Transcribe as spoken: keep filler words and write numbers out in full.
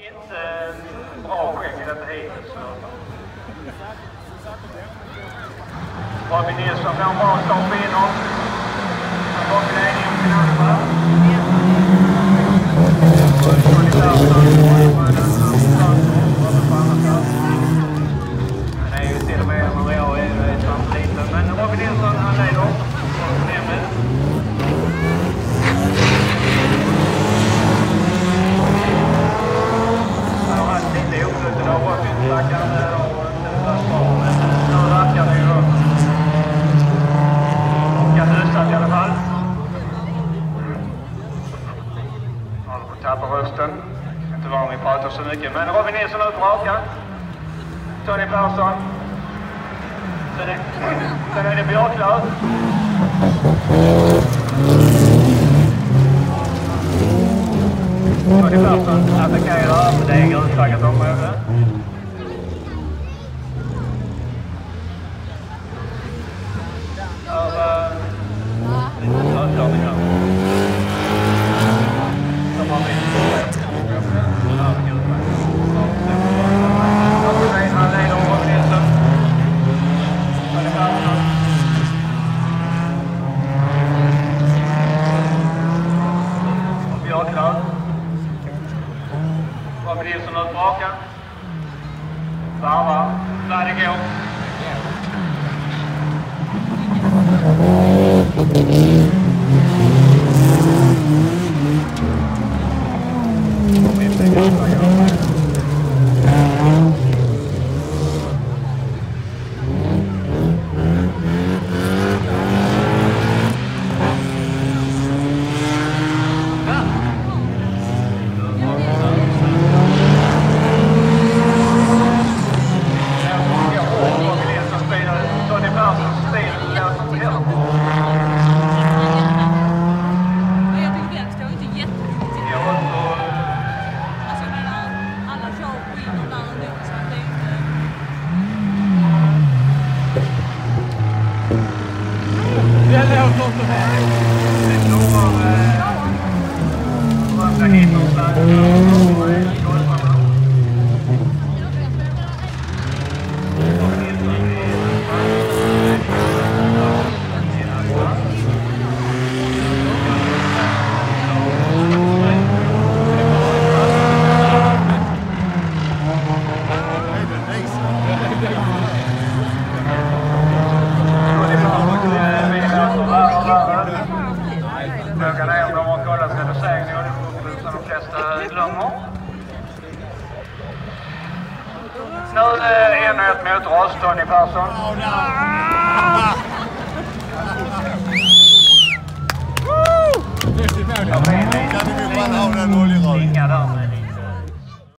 inte bra skägg i detta hittills. Robin Nilsson får en bra stopp inåt. Han får glädje om sin andra. Han är ju till och med en real i samtidigt. Men Robin Nilsson, han leder. Han har haft lite olyckor av Robin-stackaren och men nu verkar det ju kan lösas i alla fall. Håller på att tappa rösten. Inte var vi pratar så mycket. Men Robin Nilsson ut på rakan. Tony Persson. Sen är, sen är det Björklöv. Tony Persson attackerar på det är grusflaggat område. Över lite avklarningar. De har blivit han leder om Robin Nilsson. Tony Persson. Och Björklöv. Robin Nilsson ut på rakan. Varvar. Där det går. Nu är det ännu ett mot oss, Tony Persson.